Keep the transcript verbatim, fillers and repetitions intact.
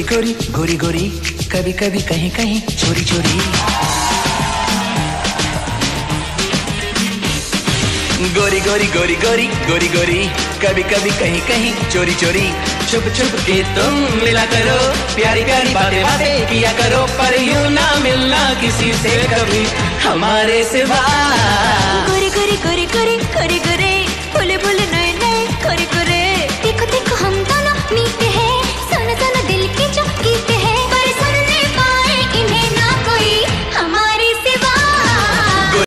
गोरी गोरी गोरी, कभी कभी कहीं कहीं चोरी चोरी। गोरी गोरी गोरी गोरी गोरी गोरी, कभी कभी कहीं कहीं चोरी चोरी। छुप छुप के तुम मिला करो, प्यारी प्यारी बातें बातें किया करो, पर यूं ना मिलना किसी से कभी हमारे सिवा।